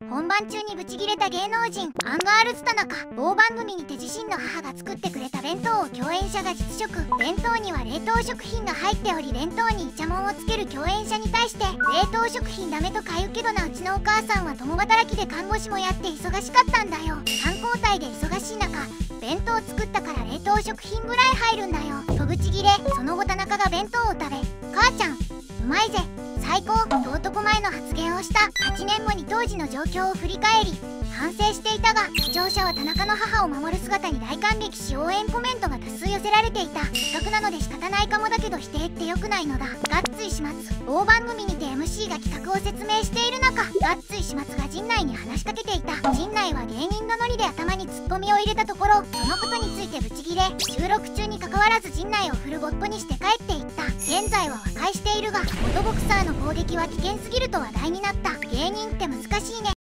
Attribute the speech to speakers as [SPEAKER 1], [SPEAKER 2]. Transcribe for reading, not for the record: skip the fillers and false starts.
[SPEAKER 1] 本番中にブチギレた芸能人アンガールズ田中。某番組にて自身の母が作ってくれた弁当を共演者が実食。弁当には冷凍食品が入っており、弁当にイチャモンをつける共演者に対して、冷凍食品ダメとか言うけどな、うちのお母さんは共働きで看護師もやって忙しかったんだよ。3交代で忙しい中、弁当作ったから冷凍食品ぐらい入るんだよとブチギレ。その後田中が弁当を食べ、母ちゃんうまいぜ最高と男前の発言をした。8年後に当時の状況を振り返り反省していたが、視聴者は田中の母を守る姿に大感激し応援コメントが多数寄せられていた。せっかくなので仕方ないかもだけど否定って良くないのだ。ガッツイ始末。某番組にて MC が企画を説明している中、ガッツイ始末が陣内に話しかけていた。陣内は芸人のノリで頭にツッコミを入れたところ、そのことについてブチギレ。収録中に関わらず陣内をフルボットにして帰っていった。現在は和解しているが、元ボクサーの攻撃は危険すぎると話題になった。芸人って難しいね。